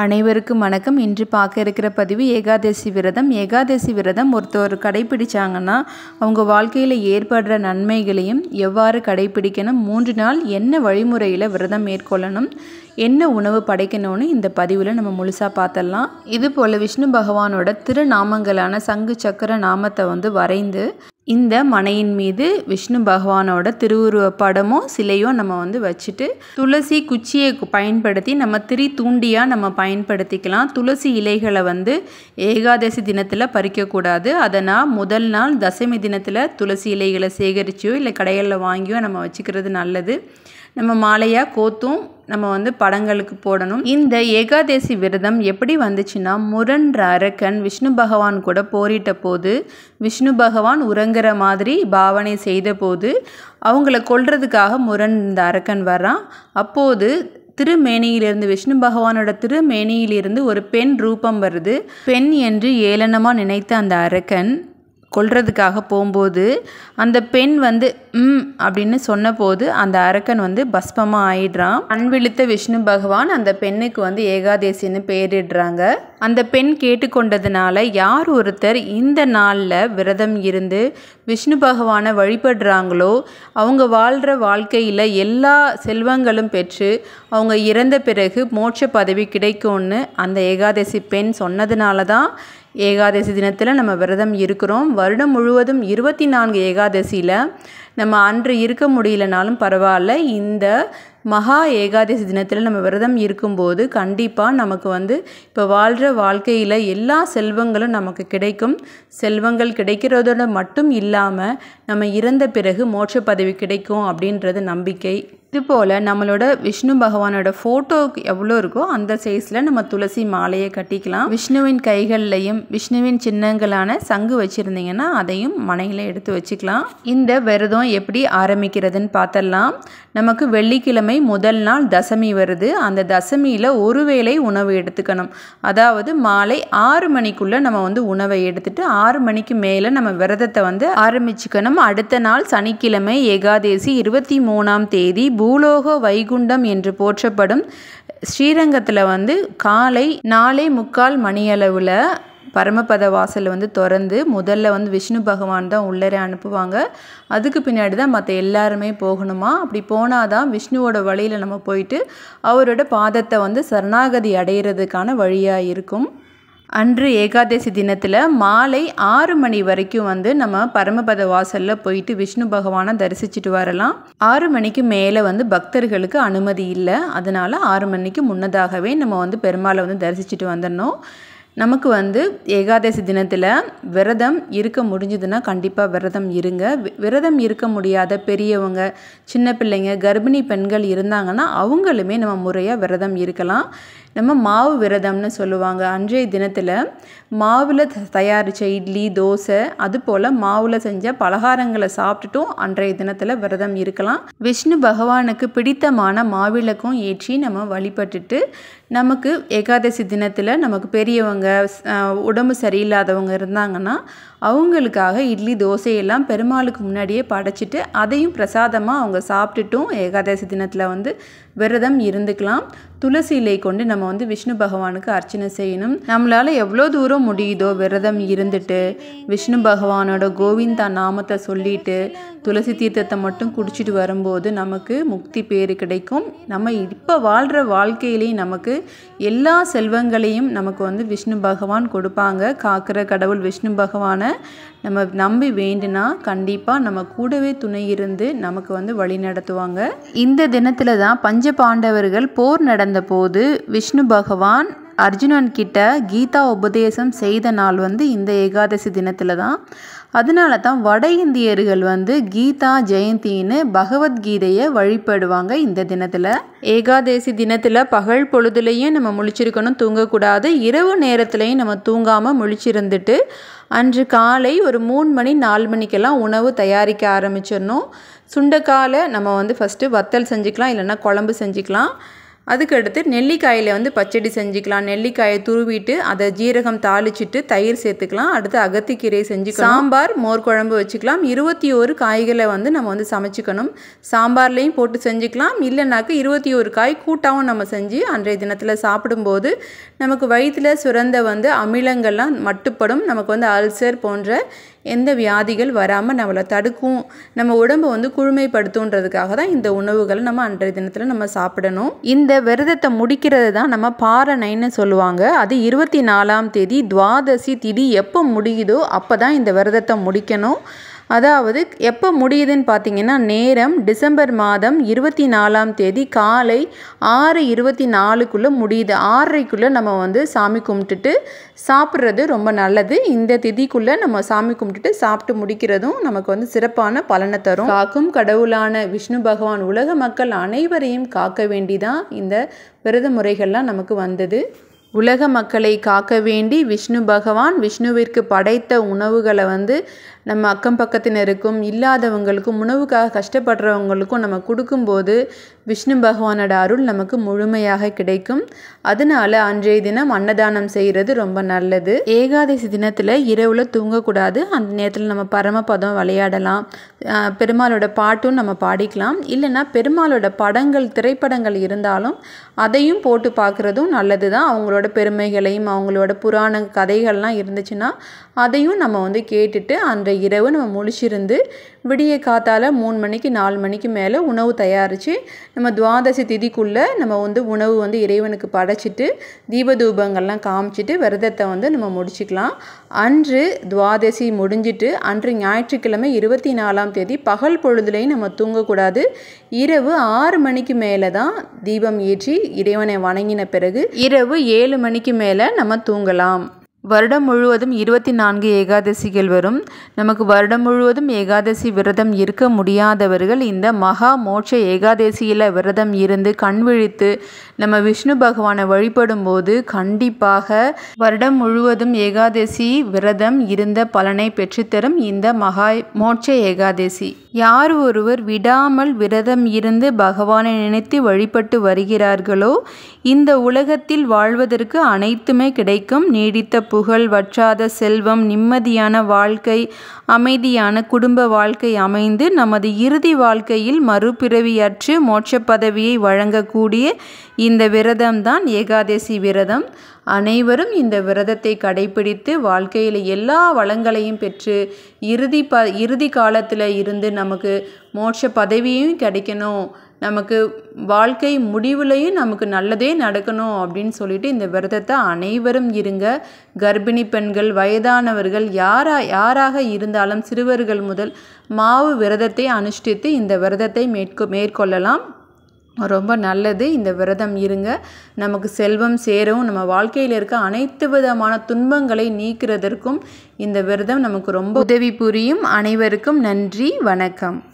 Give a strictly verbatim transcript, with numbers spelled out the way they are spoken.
அனைவருக்கும் வணக்கம். இன்று பார்க்க இருக்கிற பதிவு ஏகாதசி விரதம். ஏகாதசி விரதம் ஒருத்தர் கடைப்பிடிச்சாங்கன்னா அவங்க வாழ்க்கையில் ஏற்படுற நன்மைகளையும் எவ்வாறு கடைப்பிடிக்கணும், மூன்று நாள் என்ன வழிமுறையில் விரதம் மேற்கொள்ளணும், என்ன உணவு படைக்கணும்னு இந்த பதிவில் நம்ம முழுசாக பார்த்துடலாம். இது போல் விஷ்ணு பகவானோட திருநாமங்களான சங்கு சக்கர நாமத்தை வந்து வரைந்து இந்த மனையின் மீது விஷ்ணு பகவானோட திருவுருவ படமோ சிலையோ நம்ம வந்து வச்சுட்டு துளசி குச்சியை பயன்படுத்தி நம்ம திரி தூண்டியாக நம்ம பயன்படுத்திக்கலாம். துளசி இலைகளை வந்து ஏகாதசி தினத்தில் பறிக்கக்கூடாது. அதனால் முதல் நாள் தசமி தினத்தில் துளசி இலைகளை சேகரிச்சோ இல்லை கடைகளில் வாங்கியோ நம்ம வச்சுக்கிறது நல்லது. நம்ம மாலையாக கோத்தும் நம்ம வந்து படங்களுக்கு போடணும். இந்த ஏகாதசி விரதம் எப்படி வந்துச்சுன்னா, முரண்ற அரக்கன் விஷ்ணு பகவான் கூட போரிட்ட போது விஷ்ணு பகவான் உறங்குற மாதிரி பாவனை செய்த போது அவங்கள கொல்றதுக்காக முரண் இந்த அரக்கன் வர்றான். அப்போது திருமேனியிலிருந்து விஷ்ணு பகவானோட திருமேனியிலிருந்து ஒரு பெண் ரூபம் வருது. பெண் என்று ஏளனமாக நினைத்த அந்த அரக்கன் கொல்றதுக்காக போகும்போது அந்த பெண் வந்து ம் அப்படின்னு சொன்னபோது அந்த அரக்கன் வந்து பஸ்பமாக ஆயிடுறான். அன்விழித்த விஷ்ணு பகவான் அந்த பெண்ணுக்கு வந்து ஏகாதசின்னு பேரிடுறாங்க. அந்த பெண் கேட்டுக்கொண்டதுனால யார் ஒருத்தர் இந்த நாளில் விரதம் இருந்து விஷ்ணு பகவானை வழிபடுறாங்களோ அவங்க வாழ்கிற வாழ்க்கையில் எல்லா செல்வங்களும் பெற்று அவங்க இறந்த பிறகு மோட்ச பதவி கிடைக்கும்னு அந்த ஏகாதசி பெண் சொன்னதுனால தான் ஏகாதசி தினத்தில் நம்ம விரதம் இருக்கிறோம். வருடம் முழுவதும் இருபத்தி நான்கு ஏகாதசியில் நம்ம அன்று இருக்க முடியலனாலும் பரவாயில்ல, இந்த மகா ஏகாதசி தினத்தில் நம்ம விரதம் இருக்கும்போது கண்டிப்பாக நமக்கு வந்து இப்போ வாழ்கிற வாழ்க்கையில் எல்லா செல்வங்களும் நமக்கு கிடைக்கும். செல்வங்கள் கிடைக்கிறதோட மட்டும் இல்லாமல் நம்ம இறந்த பிறகு மோட்ச பதவி கிடைக்கும் அப்படின்றது நம்பிக்கை. இதுபோல் நம்மளோட விஷ்ணு பகவானோட ஃபோட்டோக்கு எவ்வளோ இருக்கோ அந்த சைஸில் நம்ம துளசி மாலையை கட்டிக்கலாம். விஷ்ணுவின் கைகள்லையும் விஷ்ணுவின் சின்னங்களான சங்கு வச்சுருந்தீங்கன்னா அதையும் மனையில் எடுத்து வச்சுக்கலாம். இந்த விரதம் எப்படி ஆரம்பிக்கிறதுன்னு பார்த்தரலாம். நமக்கு வெள்ளிக்கிழமை முதல் நாள் தசமி வருது. அந்த தசமியில் ஒரு வேளை உணவு எடுத்துக்கணும். அதாவது மாலை ஆறு மணிக்குள்ளே நம்ம வந்து உணவை எடுத்துட்டு ஆறு மணிக்கு மேலே நம்ம விரதத்தை வந்து ஆரம்பிச்சுக்கணும். அடுத்த நாள் சனிக்கிழமை ஏகாதசி இருபத்தி மூணாம் தேதி பூலோக வைகுண்டம் என்று போற்றப்படும் ஸ்ரீரங்கத்தில் வந்து காலை நாலே முக்கால் மணியளவில் பரமபத வாசல் வந்து திறந்து முதல்ல வந்து விஷ்ணு பகவான் தான் உள்ளே அனுப்புவாங்க. அதுக்கு பின்னாடி தான் மற்ற எல்லாருமே போகணுமா. அப்படி போனால் தான் விஷ்ணுவோட வழியில் நம்ம போயிட்டு அவரோட பாதத்தை வந்து சரணாகதி அடைகிறதுக்கான வழியாக இருக்கும். அன்று ஏகாதசி தினத்தில் மாலை ஆறு மணி வரைக்கும் வந்து நம்ம பரமபத வாசலில் போயிட்டு விஷ்ணு பகவானை தரிசிச்சுட்டு வரலாம். ஆறு மணிக்கு மேலே வந்து பக்தர்களுக்கு அனுமதி இல்லை. அதனால் ஆறு மணிக்கு முன்னதாகவே நம்ம வந்து பெருமாளை வந்து தரிசிச்சுட்டு வந்துடணும். நமக்கு வந்து ஏகாதசி தினத்தில் விரதம் இருக்க முடிஞ்சதுன்னா கண்டிப்பாக விரதம் இருங்க. விரதம் இருக்க முடியாத பெரியவங்க, சின்ன பிள்ளைங்க, கர்ப்பிணி பெண்கள் இருந்தாங்கன்னா அவங்களுமே நம்ம முறையாக விரதம் இருக்கலாம். நம்ம மாவு விரதம்னு சொல்லுவாங்க. அன்றைய தினத்தில் மாவில் தயாரித்த இட்லி, தோசை, அது போல் மாவில் செஞ்ச பலகாரங்களை சாப்பிட்டுட்டும் அன்றைய தினத்தில் விரதம் இருக்கலாம். விஷ்ணு பகவானுக்கு பிடித்தமான மாவிளக்கும் ஏற்றி நம்ம வழிபட்டுட்டு நமக்கு ஏகாதசி தினத்தில் நமக்கு பெரியவங்க, உடம்பு சரியில்லாதவங்க இருந்தாங்கன்னா அவங்களுக்காக இட்லி, தோசையெல்லாம் பெருமாளுக்கு முன்னாடியே படைச்சிட்டு அதையும் பிரசாதமாக அவங்க சாப்பிட்டுட்டும் ஏகாதசி தினத்தில் வந்து விரதம் இருந்துக்கலாம். துளசி இலை கொண்டு நம்ம வந்து விஷ்ணு பகவானுக்கு அர்ச்சனை செய்யணும். நம்மளால் எவ்வளோ தூரம் முடியுதோ விரதம் இருந்துட்டு விஷ்ணு பகவானோட கோவிந்தா நாமத்தை சொல்லிட்டு துளசி தீர்த்தத்தை மட்டும் குடிச்சிட்டு வரும்போது நமக்கு முக்தி பேறு கிடைக்கும். நம்ம இப்போ வாழ்கிற வாழ்க்கையிலையும் நமக்கு எல்லா செல்வங்களையும் நமக்கு வந்து விஷ்ணு பகவான் கொடுப்பாங்க. காக்கிற கடவுள் விஷ்ணு பகவானை நம்ம நம்பி வேண்டுனா கண்டிப்பாக நம்ம கூடவே துணை இருந்து நமக்கு வந்து வழி நடத்துவாங்க. இந்த தினத்தில் தான் பஞ்ச பாண்டவர்கள் போர் நடந்த போது விஷ்ணு பகவான் அர்ஜுனன் கிட்ட கீதா உபதேசம் செய்த நாள் வந்து இந்த ஏகாதசி தினத்தில் தான். அதனால தான் வட இந்தியர்கள் வந்து கீதா ஜெயந்தின்னு பகவத்கீதையை வழிபடுவாங்க இந்த தினத்தில். ஏகாதசி தினத்தில் பகல் பொழுதுலையும் நம்ம முழிச்சிருக்கணும், தூங்கக்கூடாது. இரவு நேரத்துலையும் நம்ம தூங்காமல் முழிச்சிருந்துட்டு அன்று காலை ஒரு மூணு மணி நாலு மணிக்கெல்லாம் உணவு தயாரிக்க ஆரம்பிச்சிடணும். சுண்டைக்காலை நம்ம வந்து ஃபஸ்ட்டு வத்தல் செஞ்சுக்கலாம், இல்லைன்னா குழம்பு செஞ்சுக்கலாம். அதுக்கடுத்து நெல்லிக்காயில் வந்து பச்சடி செஞ்சுக்கலாம். நெல்லிக்காயை துருவிட்டு அதை ஜீரகம் தாளிச்சிட்டு தயிர் சேர்த்துக்கலாம். அடுத்து அகத்திக்கீரை செஞ்சுக்கலாம். சாம்பார் மோர் குழம்பு வச்சுக்கலாம். இருபத்தி ஒரு காய்களை வந்து நம்ம வந்து சமைச்சிக்கணும். சாம்பார்லேயும் போட்டு செஞ்சுக்கலாம். இல்லைனாக்க இருபத்தி ஒரு காய் கூட்டாகவும் நம்ம செஞ்சு அன்றைய தினத்தில் சாப்பிடும்போது நமக்கு வயிற்றில் சுரந்த வந்து அமிலங்கள்லாம் மட்டுப்படும். நமக்கு வந்து அல்சர் போன்ற எந்த வியாதிகள் வராமல் நம்மளை தடுக்கும், நம்ம உடம்பை வந்து குழுமைப்படுத்துன்றதுக்காக தான் இந்த உணவுகளை நம்ம அன்றைய தினத்தில் நம்ம சாப்பிடணும். இந்த விரதத்தை முடிக்கிறது தான் நம்ம பாரணைன்னு சொல்லுவாங்க. அது இருபத்தி நாலாம் தேதி துவாதசி திதி எப்போ முடியுதோ அப்போ தான் இந்த விரதத்தை முடிக்கணும். அதாவது எப்போ முடியுதுன்னு பார்த்தீங்கன்னா நேரம் டிசம்பர் மாதம் இருபத்தி நாலாம் தேதி காலை ஆறு இருபத்தி நாலுக்குள்ளே முடியுது. ஆறரைக்குள்ளே நம்ம வந்து சாமி கும்பிட்டுட்டு சாப்பிட்றது ரொம்ப நல்லது. இந்த திதிக்குள்ளே நம்ம சாமி கும்பிட்டுட்டு சாப்பிட்டு முடிக்கிறதும் நமக்கு வந்து சிறப்பான பலனை தரும். காக்கும் கடவுளான விஷ்ணு பகவான் உலக மக்கள் அனைவரையும் காக்க வேண்டிதான் இந்த விரத முறைகள்லாம் நமக்கு வந்தது. உலக மக்களை காக்க வேண்டி விஷ்ணு பகவான் விஷ்ணுவிற்கு படைத்த உணவுகளை வந்து நம்ம அக்கம் பக்கத்தினருக்கும் இல்லாதவங்களுக்கும் உணவுக்காக கஷ்டப்படுறவங்களுக்கும் நம்ம கொடுக்கும்போது விஷ்ணு பகவானோட அருள் நமக்கு முழுமையாக கிடைக்கும். அதனால அன்றைய தினம் அன்னதானம் செய்கிறது ரொம்ப நல்லது. ஏகாதசி தினத்தில் இரவில் தூங்கக்கூடாது. அந்த நேரத்தில் நம்ம பரமபதம் விளையாடலாம். பெருமாளோட பாட்டும் நம்ம பாடிக்கலாம். இல்லைன்னா பெருமாளோட படங்கள் திரைப்படங்கள் இருந்தாலும் அதையும் போட்டு பார்க்குறதும் நல்லது தான். அவங்களோட பெருமைகளையும் அவங்களோட புராண கதைகள்லாம் இருந்துச்சுன்னா அதையும் நம்ம வந்து கேட்டுட்டு அன்றைய இரவு நம்ம முழிச்சிருந்து விடிய காத்தால் மூணு மணிக்கு நாலு மணிக்கு மேலே உணவு தயாரித்து நம்ம துவாதசி திதிக்குள்ளே நம்ம வந்து உணவு வந்து இறைவனுக்கு படைச்சிட்டு தீபதூபங்கள்லாம் காமிச்சிட்டு விரதத்தை வந்து நம்ம முடிச்சுக்கலாம். அன்று துவாதசி முடிஞ்சிட்டு அன்று ஞாயிற்றுக்கிழமை இருபத்தி நாலாம் தேதி பகல் பொழுதுலையும் நம்ம தூங்கக்கூடாது. இரவு ஆறு மணிக்கு மேலே தான் தீபம் ஏற்றி இறைவனை வணங்கின பிறகு இரவு ஏழு மணிக்கு மேலே நம்ம தூங்கலாம். வருடம் முழுவதும் இருபத்தி நான்கு ஏகாதசிகள் வரும். நமக்கு வருடம் முழுவதும் ஏகாதசி விரதம் இருக்க முடியாதவர்கள் இந்த மகா மோட்ச ஏகாதசியில் விரதம் இருந்து கண் விழித்து நம்ம விஷ்ணு பகவானை வழிபடும் போது கண்டிப்பாக வருடம் முழுவதும் ஏகாதசி விரதம் இருந்த பலனை பெற்றுத்தரும் இந்த மகா மோட்ச ஏகாதசி. யார் ஒருவர் விடாமல் விரதம் இருந்து பகவானை நினைத்து வழிபட்டு வருகிறார்களோ இந்த உலகத்தில் வாழ்வதற்கு அனைத்துமே கிடைக்கும். நீடித்த புகழ், வற்றாத செல்வம், நிம்மதியான வாழ்க்கை, அமைதியான குடும்ப வாழ்க்கை அமைந்து நமது இறுதி வாழ்க்கையில் மறுபிறவியற்று மோட்ச பதவியை வழங்கக்கூடிய இந்த விரதம்தான் ஏகாதசி விரதம். அனைவரும் இந்த விரதத்தை கடைபிடித்து வாழ்க்கையில் எல்லா வளங்களையும் பெற்று இறுதி ப இறுதி காலத்தில் இருந்து நமக்கு மோட்ச பதவியும் கிடைக்கணும், நமக்கு வாழ்க்கை முடிவுலையும் நமக்கு நல்லதே நடக்கணும் அப்படின்னு சொல்லிட்டு இந்த விரதத்தை அனைவரும் இருங்க. கர்ப்பிணி பெண்கள், வயதானவர்கள், யாரா யாராக இருந்தாலும் சிறுவர்கள் முதல் மாவு விரதத்தை அனுஷ்டித்து இந்த விரதத்தை மேற்கொ மேற்கொள்ளலாம் ரொம்ப நல்லது. இந்த விரதம் இருங்க. நமக்கு செல்வம் சேரவும் நம்ம வாழ்க்கையில் இருக்க அனைத்து விதமான துன்பங்களை நீக்கிறதற்கும் இந்த விரதம் நமக்கு ரொம்ப உதவி புரியும். அனைவருக்கும் நன்றி, வணக்கம்.